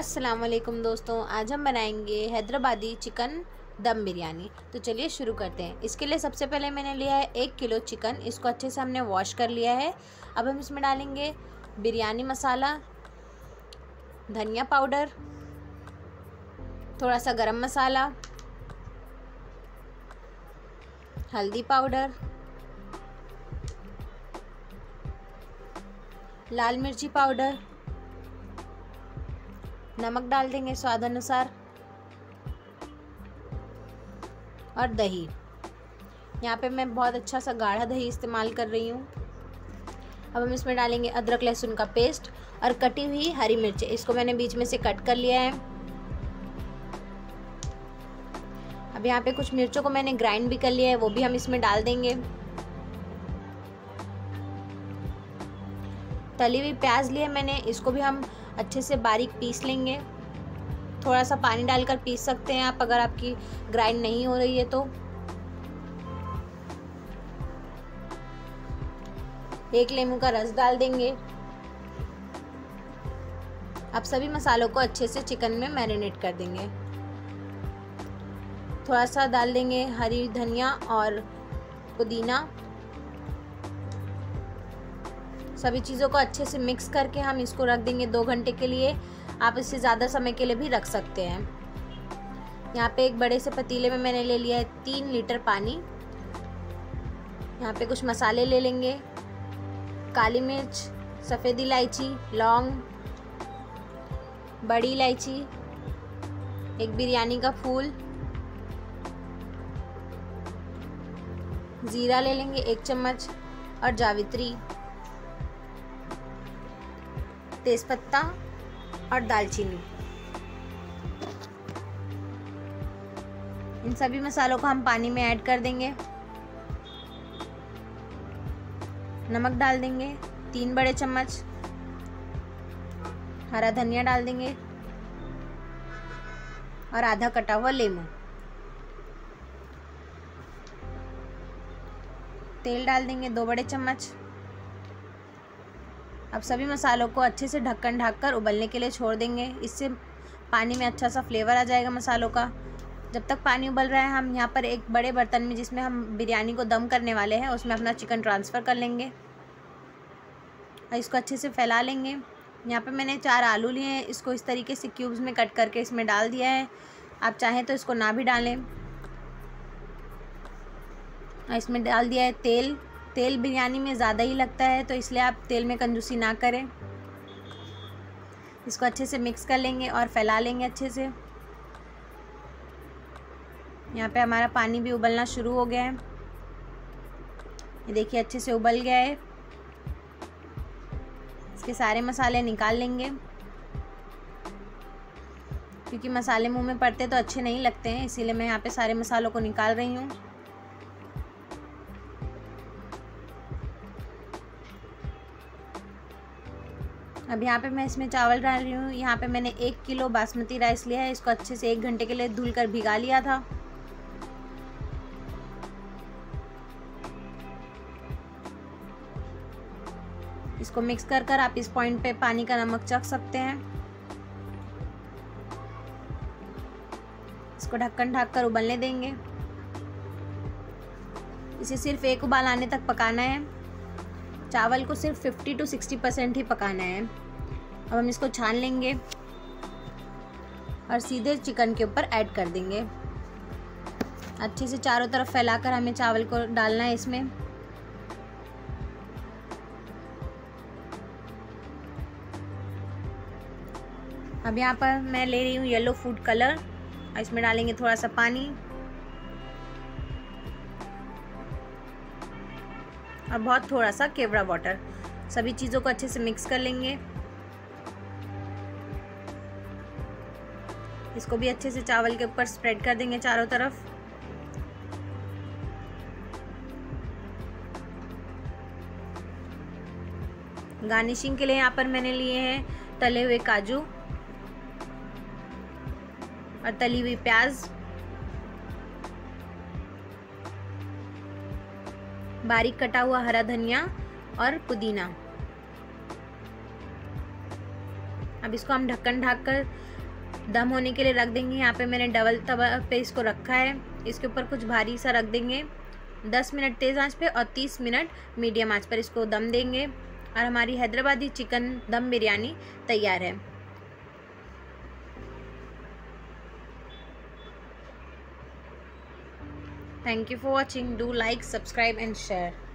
अस्सलाम वालेकुम दोस्तों, आज हम बनाएंगे हैदराबादी चिकन दम बिरयानी। तो चलिए शुरू करते हैं। इसके लिए सबसे पहले मैंने लिया है 1 किलो चिकन। इसको अच्छे से हमने वॉश कर लिया है। अब हम इसमें डालेंगे बिरयानी मसाला, धनिया पाउडर, थोड़ा सा गरम मसाला, हल्दी पाउडर, लाल मिर्ची पाउडर, नमक डाल देंगे स्वाद अनुसार और दही। यहाँ पे मैं बहुत अच्छा सा गाढ़ा दही इस्तेमाल कर रही हूँ। अब हम इसमें डालेंगे अदरक लहसुन का पेस्ट और कटी हुई हरी मिर्च। इसको मैंने बीच में से कट कर लिया है। अब यहाँ पे कुछ मिर्चों को मैंने ग्राइंड भी कर लिया है, वो भी हम इसमें डाल देंगे। तली हुई प्याज लिए मैंने, इसको भी हम अच्छे से बारीक पीस लेंगे। थोड़ा सा पानी डालकर पीस सकते हैं आप, अगर आपकी ग्राइंड नहीं हो रही है तो। 1 नींबू का रस डाल देंगे। अब सभी मसालों को अच्छे से चिकन में मैरिनेट कर देंगे। थोड़ा सा डाल देंगे हरी धनिया और पुदीना। सभी चीज़ों को अच्छे से मिक्स करके हम इसको रख देंगे 2 घंटे के लिए। आप इससे ज़्यादा समय के लिए भी रख सकते हैं। यहाँ पे एक बड़े से पतीले में मैंने ले लिया है 3 लीटर पानी। यहाँ पे कुछ मसाले ले लेंगे, काली मिर्च, सफ़ेद इलायची, लौंग, बड़ी इलायची, एक बिरयानी का फूल, ज़ीरा ले लेंगे 1 चम्मच और जावित्री, तेज़पत्ता और दालचीनी। इन सभी मसालों को हम पानी में ऐड कर देंगे। नमक डाल देंगे 3 बड़े चम्मच, हरा धनिया डाल देंगे और आधा कटा हुआ नींबू। तेल डाल देंगे 2 बड़े चम्मच। अब सभी मसालों को अच्छे से ढक्कन ढककर उबलने के लिए छोड़ देंगे। इससे पानी में अच्छा सा फ्लेवर आ जाएगा मसालों का। जब तक पानी उबल रहा है, हम यहाँ पर एक बड़े बर्तन में, जिसमें हम बिरयानी को दम करने वाले हैं, उसमें अपना चिकन ट्रांसफ़र कर लेंगे और इसको अच्छे से फैला लेंगे। यहाँ पे मैंने 4 आलू लिए हैं। इसको इस तरीके से क्यूब्स में कट करके इसमें डाल दिया है। आप चाहें तो इसको ना भी डालें। और इसमें डाल दिया है तेल। तेल बिरयानी में ज़्यादा ही लगता है, तो इसलिए आप तेल में कंजूसी ना करें। इसको अच्छे से मिक्स कर लेंगे और फैला लेंगे अच्छे से। यहाँ पे हमारा पानी भी उबलना शुरू हो गया है। ये देखिए अच्छे से उबल गया है। इसके सारे मसाले निकाल लेंगे, क्योंकि मसाले मुंह में पड़ते तो अच्छे नहीं लगते हैं, इसीलिए मैं यहाँ पे सारे मसालों को निकाल रही हूँ। अब यहाँ पे मैं इसमें चावल डाल रही हूँ। यहाँ पे मैंने 1 किलो बासमती राइस लिया है। इसको अच्छे से 1 घंटे के लिए धुलकर भिगा लिया था। इसको मिक्स कर कर आप इस पॉइंट पे पानी का नमक चख सकते हैं। इसको ढक्कन ढककर उबलने देंगे। इसे सिर्फ 1 उबाल आने तक पकाना है। चावल को सिर्फ 50 to 60% ही पकाना है। अब हम इसको छान लेंगे और सीधे चिकन के ऊपर ऐड कर देंगे। अच्छे से चारों तरफ फैलाकर हमें चावल को डालना है इसमें। अब यहाँ पर मैं ले रही हूँ येलो फूड कलर और इसमें डालेंगे थोड़ा सा पानी और बहुत थोड़ा सा केवड़ा वाटर। सभी चीज़ों को अच्छे से मिक्स कर लेंगे। इसको भी अच्छे से चावल के ऊपर स्प्रेड कर देंगे चारों तरफ। गार्निशिंग के लिए यहाँ पर मैंने लिए हैं तले हुए काजू और तली हुई प्याज, बारीक कटा हुआ हरा धनिया और पुदीना। अब इसको हम ढक्कन ढककर दम होने के लिए रख देंगे। यहाँ पे मैंने डबल तवा पे इसको रखा है, इसके ऊपर कुछ भारी सा रख देंगे। 10 मिनट तेज़ आंच पे और 30 मिनट मीडियम आंच पर इसको दम देंगे और हमारी हैदराबादी चिकन दम बिरयानी तैयार है। Thank you for watching. Do like, subscribe and share.